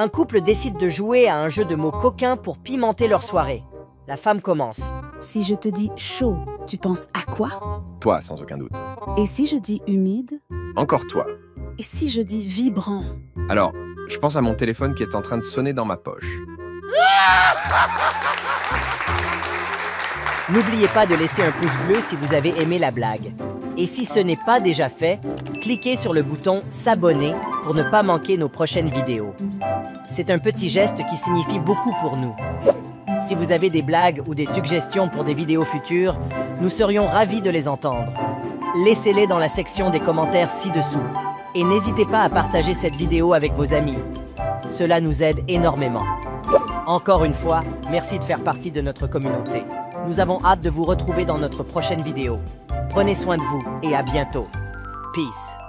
Un couple décide de jouer à un jeu de mots coquins pour pimenter leur soirée. La femme commence. Si je te dis chaud, tu penses à quoi? Toi, sans aucun doute. Et si je dis humide? Encore toi. Et si je dis vibrant? Alors, je pense à mon téléphone qui est en train de sonner dans ma poche. N'oubliez pas de laisser un pouce bleu si vous avez aimé la blague. Et si ce n'est pas déjà fait, cliquez sur le bouton s'abonner pour ne pas manquer nos prochaines vidéos. C'est un petit geste qui signifie beaucoup pour nous. Si vous avez des blagues ou des suggestions pour des vidéos futures, nous serions ravis de les entendre. Laissez-les dans la section des commentaires ci-dessous. Et n'hésitez pas à partager cette vidéo avec vos amis. Cela nous aide énormément. Encore une fois, merci de faire partie de notre communauté. Nous avons hâte de vous retrouver dans notre prochaine vidéo. Prenez soin de vous et à bientôt. Peace.